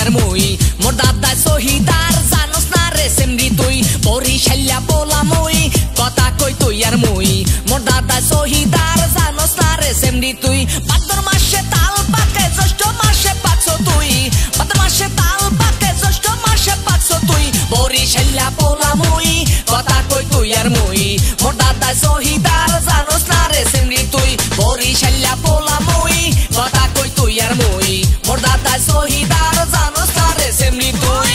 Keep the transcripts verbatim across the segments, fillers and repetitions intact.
আর মুই মোর দাদা শহীদার জানোস না রে সেমরি তুই বরিশাল্লা পোলা মুই কথা কই তুই আর মুই মোর দাদা শহীদার জানোস না রে সেমরি তুই ভাদ্র মাসে তাল পাকে জ্যৈষ্ঠ মাসে পাকছো তুই ভাদ্র মাসে তাল পাকে জ্যৈষ্ঠ মাসে পাকছো তুই বরিশাল্লা পোলা মুই কথা কই তুই আর মুই মোর দাদা শহীদার জানোস না রে সেমরি তুই বরিশাল্লা পোলা মুই কথা কই তুই আর মুই মোর দাদা শহীদার জানোস না রে সেমরি তুই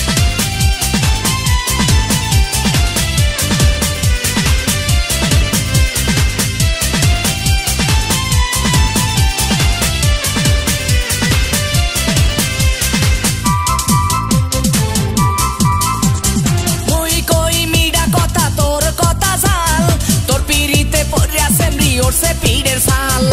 se pide el sal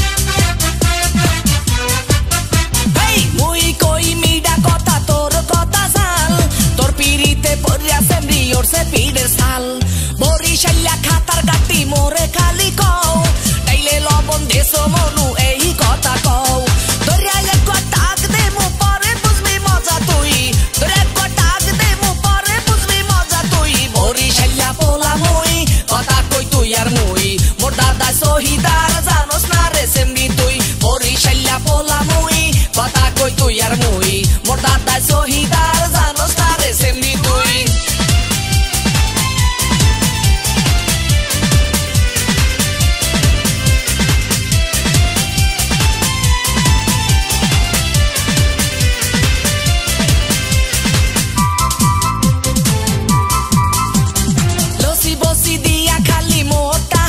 hey muy koi mira kota tor kota sal tor pirite podría sembrir se pide el sal borishalla khatar gatti more khali ko taile lobon deso monu ei kota ko doriale kotak demu pore buzmi moja tui dore kotak demu pore buzmi moja tui borishalla pola mui kota koi tui ar mui মোর দাদা শহীদার জানোস না রে সেমরি তুই বরিশাল্লা পোলা মুই কথা কই তুই আর মুই মোর দাদা শহীদার জানোস না রে সেমরি তুই লসি বসি দিয়া খালি মোটা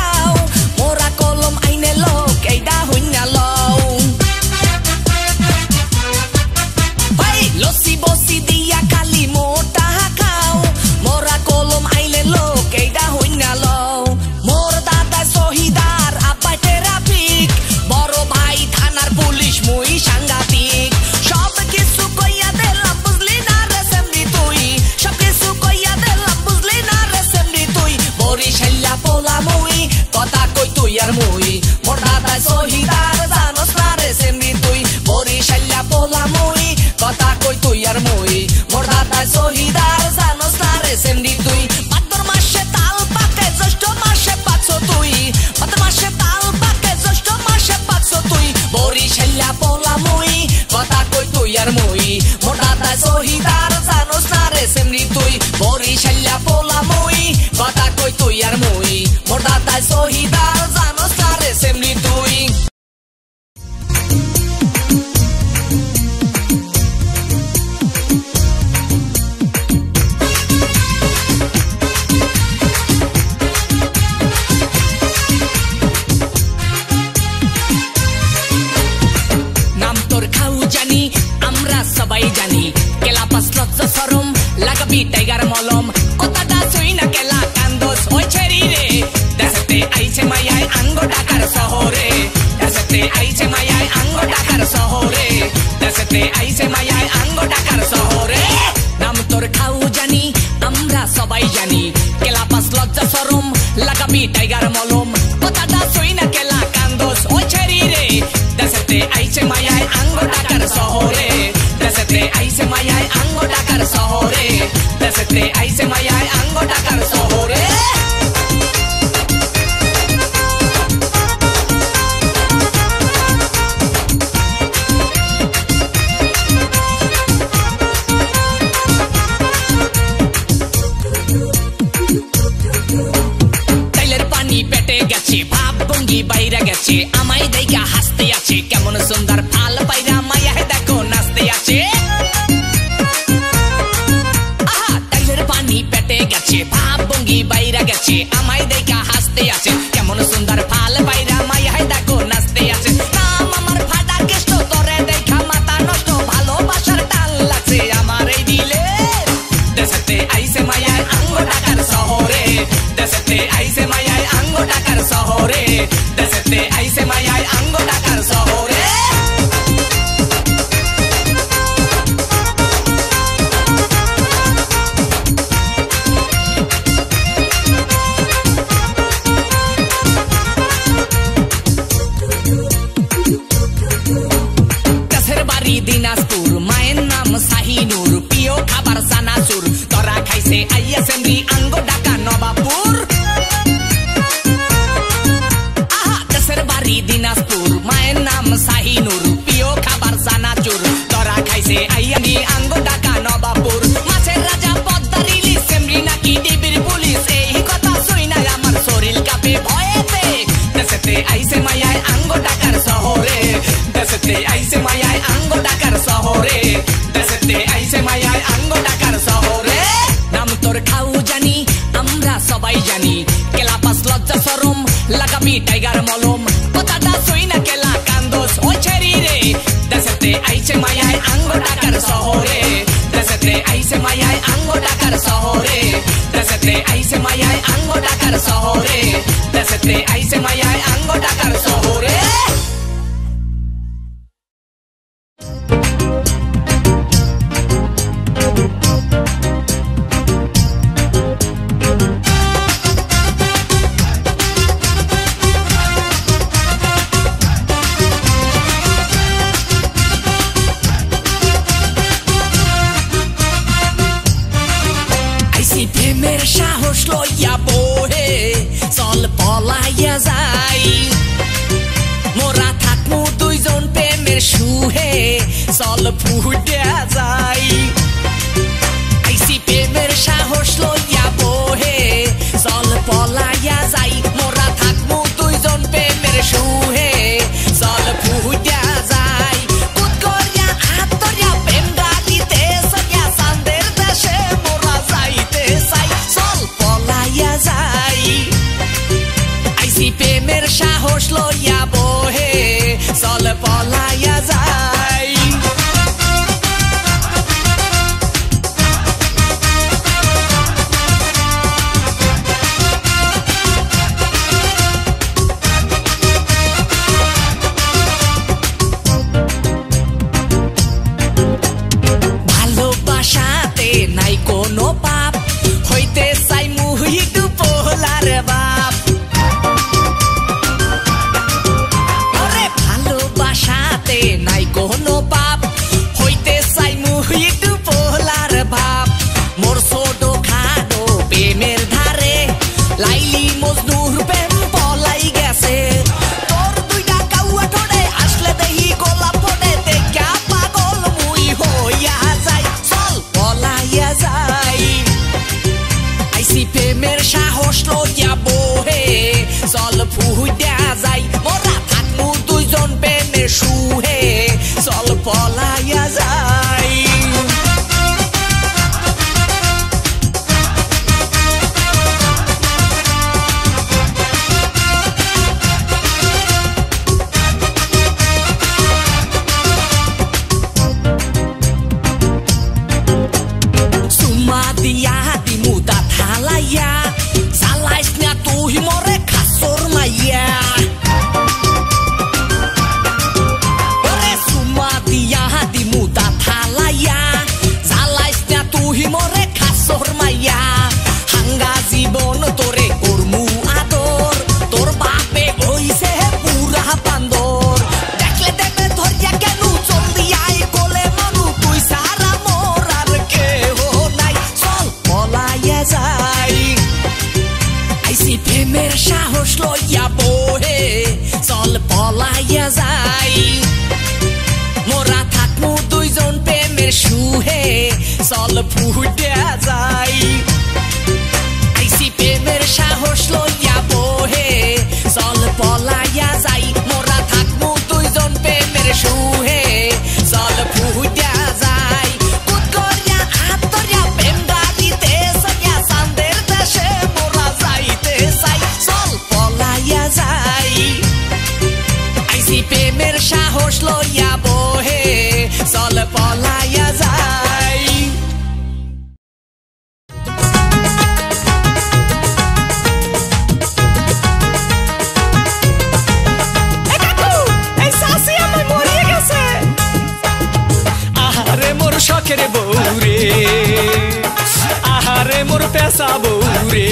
লসি বসি দিয়া খালি মোটা খাও মোরা কলম আইলে লোক এইটা হইনা লও মোর দাদা শহীদার আব্বা ট্রাফিক বড় ভাই থানার পুলিশ মুই সাংঘাতিক সব কিছু কইয়া দিলাম বুঝলি না রে সেমরি তুই সব কিছু কইয়া দিলাম বুঝলি না রে সেমরি তুই বরিশাল্লা পোলা মুই কথা কই তুই আর মুই মোর দাদা শহীদার জানোস না রে সেমরি তুই বরিশাল্লা পোলা মুই কথা কই তুই আর মুই মোর দাদা শহীদার জানোস না রে সেমরি তুই ভাদ্র মাসে তাল পাকে জ্যৈষ্ঠ মাসে পাকছো তুই ভাদ্র মাসে তাল পাকে জ্যৈষ্ঠ মাসে পাকছো তুই বরিশাল্লা পোলা মুই কথা কই তুই আর মুই মোর দাদা শহীদার জানোস না রে সেমরি তুই বরিশাল্লা পোলা মুই কথা কই তুই আর মুই মোর দাদা শহীদার জানোস না রে সেমরি তুই সবাই জানি কেলা পাস লজ্জা শরম লাগাবি টাইগার মলম কথাটা শুই না কেলা কান্দোস ওই ছেড়ি রে দেশতে আইছে মায়ায় আঙ্গ ঢাকার শহরে দেশতে আইছে মায়ায় আঙ্গ ঢাকার শহরে দেশতে আইছে মায়ায় আঙ্গ ঢাকার শহরে নাম তোর খাও জানি আমরা সবাই জানি কেলা পাস লজ্জা শরম লাগাবি টাইগার মলম কথাটা শুই না কেলা কান্দোস ওই ছেড়ি রে দেশতে আইছে মায়ায় আঙ্গ ঢাকার শহরে দেশতে আইছে মায়ায় আঙ্গ ঢাকার শহরে দেশতে আইছে মায়ায় আঙ্গ ঢাকার শহরে তাইলের পানি পেটে গেছে ভাব ভঙ্গি বাইরে গেছে আমায় দেখা হাসতে আছে কেমন সুন্দর ফাল পাইরা মায়ায় দেখো নাচতে আছে আহা তাইলের পানি পেটে গেছে ভাব ভঙ্গি বাইরে গেছে আমায় দেখা হাসতে আছে কেমন সুন্দর ফাল পাইরা মায়ায় দেখো নাচতে আছে নাম আমার ফাটা কেষ্ট তোরে দেখা মাথা নষ্ট ভালোবাসার টান লাগছে আমার এই দিলে দেশতে আইছে মায়ায় আঙ্গ ঢাকার শহরে দেশতে আইছে মায়ায় আঙ্গ ঢাকার শহরে দেশতে আইছে মায়ায় আঙ্গ ঢাকার শহরে দিনাজপুর মায়ের টাইগার মলম কথাটা শুই না কেলা কান্দোস ওই ছেড়ি রে দেশেতে আইছে মায়ায় আঙ্গ ঢাকার শহরে দেশেতে আইছে মায়ায় আঙ্গ ঢাকার শহরে দেশেতে আইছে মায়ায় আঙ্গ ঢাকার শহরে দেশেতে আইছে মায়ায় আঙ্গ ঢাকার শহরে প্রেমের সাহস লইয়া বহে চল পলাইয়া যাই মোরা থাকমু দুইজন প্রেমের সুহে চল ফুটিয়া যাই আইসি প্রেমের সাহস লইয়া বহে চল পলাইয়া যাই মোরা থাকমু দুইজন প্রেমের সুহে চল ফুটিয়া যাই কুত করিয়া হাত ধরিয়া প্রেম গাড়িতে সরিয়া চাঁদের দেশে মোরা যাইতে চাই চল পলাইয়া যাই আইসি প্রেমের সাহস লইয়া বহে চল পলাইয়া যাই ভালোবাসাতে নাই কোনো পাপ হইতে চাই মুহি দুপোলার বাপ ওরে ভালোবাসাতে নাই কোনো পাপ হইতে চাই মুহি দুপোলার বাপ মোর ছোট খাটো প্রেমের ধারে লাইলি মজনুর প্রেম পলাই গেছে তোর দুইটা কাউয়া ঠোঁটে আসলে দেহি গোলাপ ফোটে দেখা পাগল মুই হইয়া যাই চল পলাইয়া যাই আইসি প্রেমের সাহস লইয়া বহে চল ফুটিয়া যাই মোরা থাকমু দুইজন প্রেমের সুহে চল পলাইয়া যাই সুমা দিয়া দিমু দা থালাইয়া চালাইস না তুই মরে খাসর মাইয়া ওরে সুমা দিয়া দিমু দা থালাইয়া চালাইস না তুই মরে খাসর মাইয়া হাঙ্গা জীবন তোরে করমু আদর তোর বাপে হইছে পুরা বান্দর দেখলে দেবে ধরিয়া কেন জলদি আই কোলে মানু তুই সারা মোর আর কেহ নাই চল পলাইয়া যাই আইসি প্রেমের সাহস লইয়া বহে চল পলাইয়া যাই মোরা থাকমু দুইজন প্রেমের সুহে চল ফুটিয়া যাই আইসি প্রেমের সাহস লইয়া বহে চল পলাইয়া যাই মোরা থাকমু দুইজন প্রেমের সুহে চল ফুটিয়া যাই কুত করিয়া হাত ধরিয়া প্রেম গাড়িতে সরিয়া চাঁদের দেশে মোরা যাইতে চাই চল পলাইয়া যাই আইসি প্রেমের সাহস লইয়া বহে চল পলাইয়া যাই আহারে মোর শখের বউরে আহারে মোর পেশা বউরে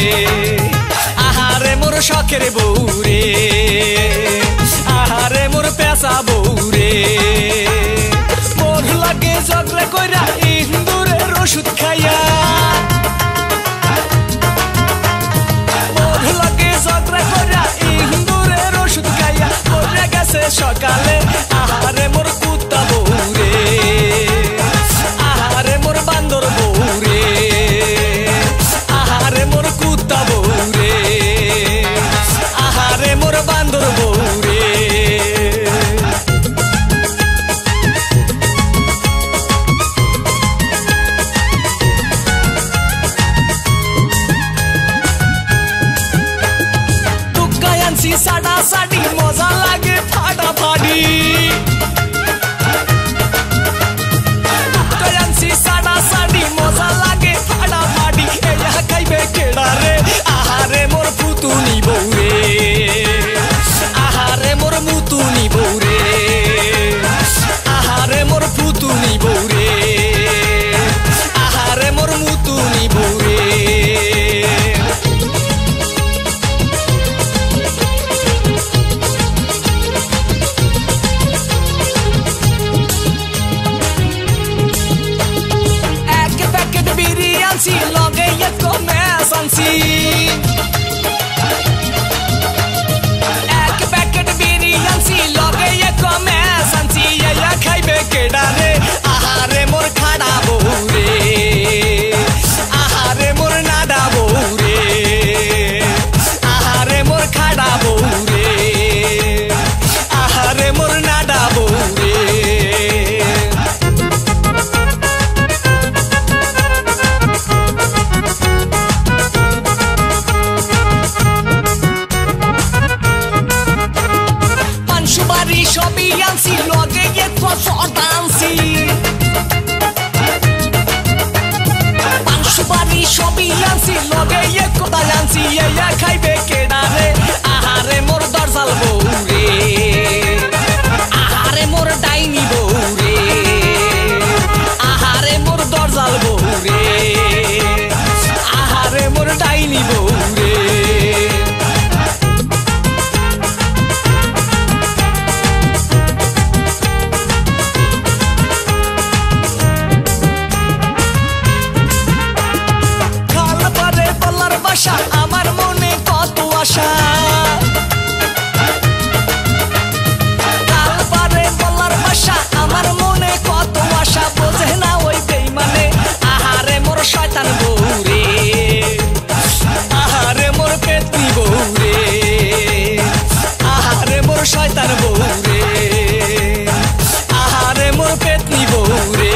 আহারে মোর শখের বউরে আহারে মোর পেশা বউরে মোর লাগে ঝগড়া কইরা ইন্দুরের ওষুধ খাইয়া মোর লাগে ঝগড়া কইরা ইন্দুরের ওষুধ খাইয়া মরে গেছে সকালে আহারে মোর কুত্তা বউরে আহারে মোর বান্দর বউরে আহারে মোর কুত্তা বউরে আহারে মোর বান্দর বউরে ইয়া খাইবে কেডারে আহারে মোর দরজাল বউ রে আহারে মোর ডাইনি বউ রে আহারে মোর দরজাল বউ রে আহারে মোর ডাইনি বউ রে আমার মনে কত আশা কাল পারে বলার ভাষা আমার মনে কত আশা বোঝে না ওই বেইমানে আহারে মোর শয়তান বউ রে আহারে মোর পেতনি বউ রে আহারে মোর শয়তান বউ রে আহারে মোর পেতনি বউ রে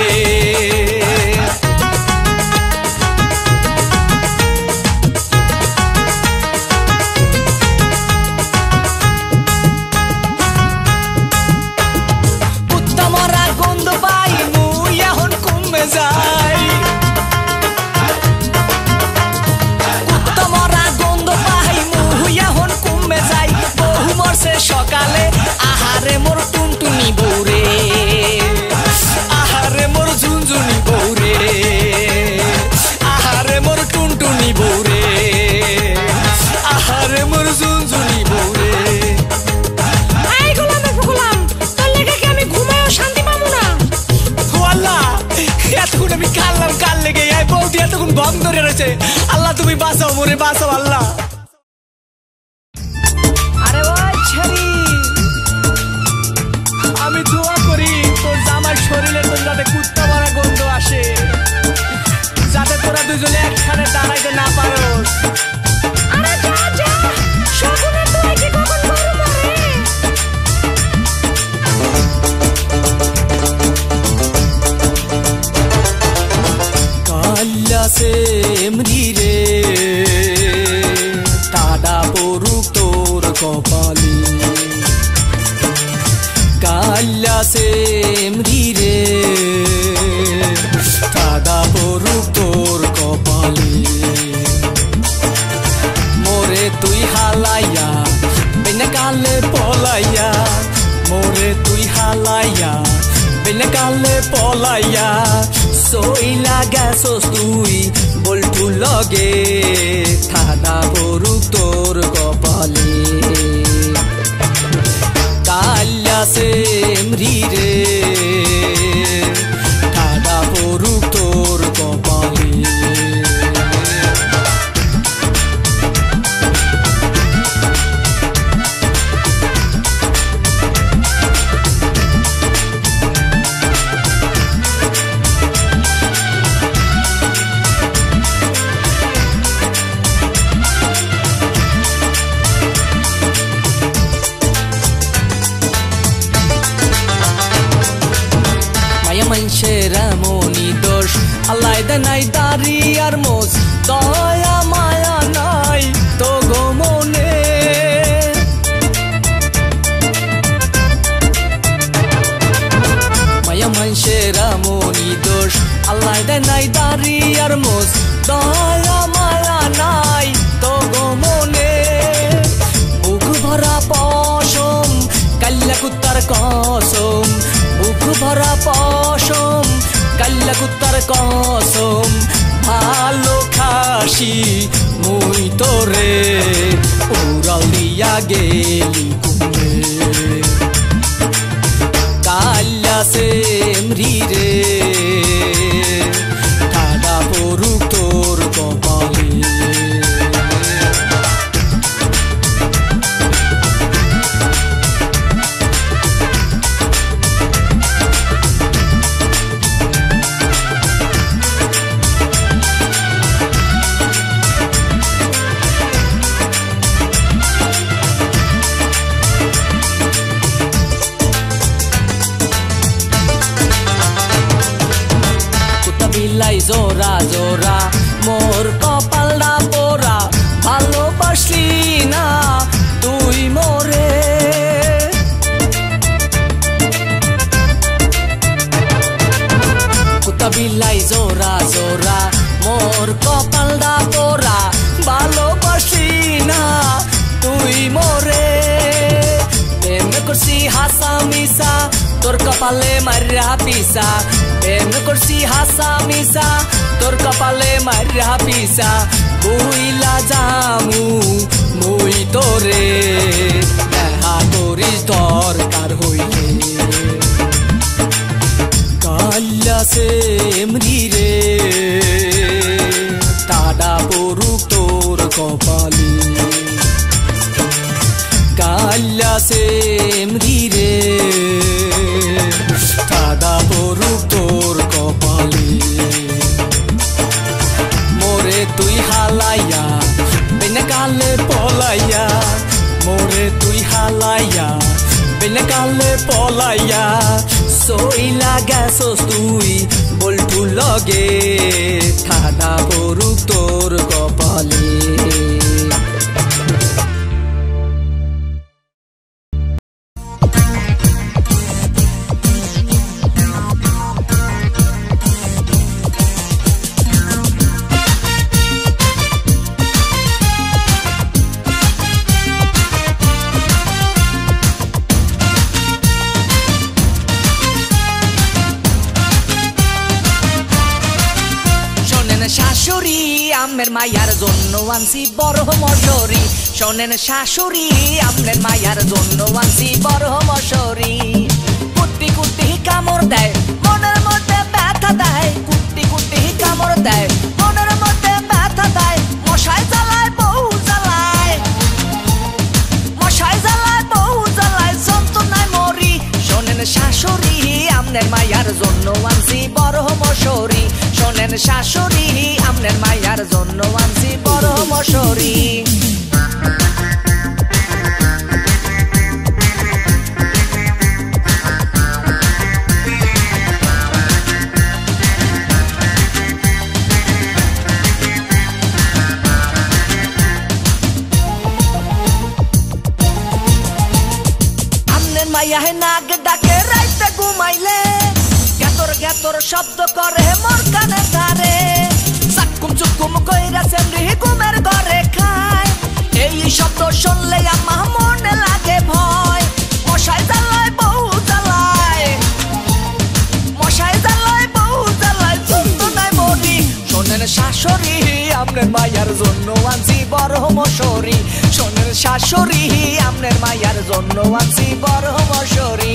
সকালে আহারে মোর টুনটুনি বউ রে আহারে মোর ঝুনঝুনি বউ রে আহারে মোর টুনটুনি বউ রে আহারে মোর ঝুনঝুনি বউ রে এই গোলাম গোলাম তোর লেগে কি আমি ঘুমায়ও শান্তি পাবো না ও আল্লাহ এতক্ষণ আমি কাললাম কাল লেগে এই বউটি এতক্ষণ ভং ধরে রয়েছে আল্লাহ তুমি বাঁচাও মোরে বাঁচাও আল্লাহ আমি দোয়া করি তোর জামার শরীরের মধ্যে যাতে কুত্তা মারা গন্ধ আসে যাতে তোরা দুজনে একখানে দাঁড়াইতে না পারোস আরে যা যা শকুনের দোয়াই কি কখন গরু মারে কাল্লা সেমরি রে টাডা পড়ুক তোর কপালি কাল্লা সেমরি রে টাডা পড়ুক তোর কপালি মোরে তুই হালাইয়া বেনে কালে পলাইয়া মোরে তুই হালাইয়া বেনে কালে পলাইয়া সইলা গেছস তুই বলটু লগে ঠাডা পড়ুক তোর কপালে কাল্লা সেমরি রে ঠাডা পড়ুক তোর কপালে মানুষের এমনই দোষ আল্লাহ নাই দাড়ি আর মোজ দয়া মায়া নাই তো গো মনে মায়া মানুষের এমনই দোষ আল্লাহ নাই দাড়ি আর মোজ দয়া মায়া নাই তো গো মনে বুক ভরা পশম কাল্লা কুত্তার কসম বুক ভরা পশম কাল্লা কুত্তার কসম ভালো খাসি মুই তোরে উড়াল দিয়া গেলি কুমে কাল্লা সেমরি রে ঠাডা পড়ুক তোর কপালে বিলাই জোরা জোরা মোর কপালটা পোড়া ভালোবাসলি না তুই মোরে কুত্তা বিলাই জোরা জোরা মোর কপালটা পোড়া ভালোবাসলি কপালে মাররা পিসা প্রেম করছি হাসা মিসা তোর কপালে মাররা পিসা বইলা জামু মই তোরে দেখা করিস দরকার হইলে কাল্লা সে এমরি রে টাডা পড়ুক তোর কপালে কাল্লা সে এমরি রে টাডা পড়ুক তোর কপালে মোরে তুই হালাইয়া বিনা কালে পলাইয়া মোরে তুই হালাইয়া বিনা কালে পলাইয়া সইলা গেছস তুই বলটু লগে ঠাডা পড়ুক তোর কপালে শাশুড়ি আমের মায়ার জন্য আনছি বড় মশরি শোনেন শাশুড়ি আমের মায়ার জন্য আনছি বড় মশরি কুটি কুটি কামড় দেয় মনের মধ্যে ব্যথা দেয় কুটি কুটি কামড় দেয় মনের মধ্যে ব্যথা দেয় মশাই জ্বালায় বহু জ্বালায় মশাই জ্বালায় বহু জ্বালায় যন্ত্রণায় মরি শোনেন শাশুড়ি আমের মায়ার জন্য আনছি বড় মশরি শোনেন শাশুড়ি আমনের মায়ার জন্য আনছি বড় মশরি আমনের মায়া নাগ ডাকে রাইতে ঘুমাইলে গেতর গেতর শব্দ করে মোর কানে ধারে চাকুম চুকুম কইরা সেমরি ঘুমের ঘরে খায় এই শব্দ শুনলে আমার মনে লাগে ভয় মশাই জ্বালায় বহু জ্বালায় মশাই জ্বালায় বহু জ্বালায় যন্ত্রণায় মরি শোনেন শাশুড়ি আপনার মায়ার জন্য আনছি বড় মশরি শোনেন শাশুড়ি আপনার মায়ার জন্য আনছি বড় মশরি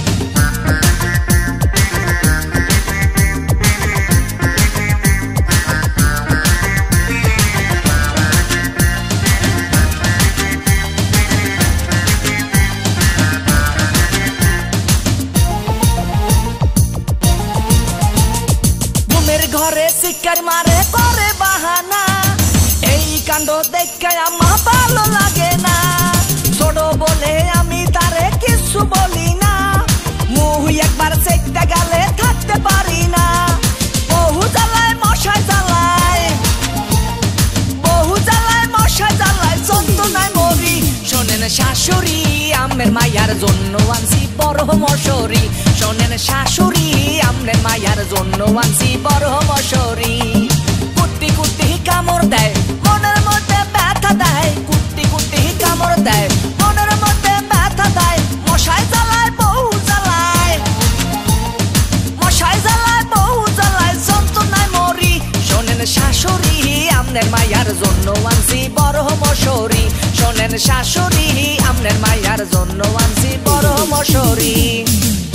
ঘরে শিকার মারে করে বাহানা এই কাণ্ড দেখে আমার ভালো লাগে না ছোট বলে আমি তারে কিছু বলি না মুহ একবার চেকতে গেলে থাকতে পারি না বহু জ্বালায় মশাই জ্বালায় বহু জ্বালায় মশাই জ্বালায় যন্ত্রণায় মরি শোনেন শাশুড়ি আমের মায়ার জন্য আনছি বড় মশরি শোনেন শাশুড়ি আমনের মায়ার জন্য আনছি বড় মশরি কুটি কুটি কামড় দেয় মনের মধ্যে ব্যথা দেয় কুটি কুটি কামড় দেয় মনের মধ্যে ব্যথা দেয় মশাই জ্বালায় বহু জ্বালায় মশাই জ্বালায় বহু জ্বালায় যন্ত্রণায় মরি শোনেন শাশুড়ি আমনের মায়ার জন্য আনছি বড় মশরি শোনেন শাশুড়ি আমনের মায়ার জন্য আনছি বড় মশরি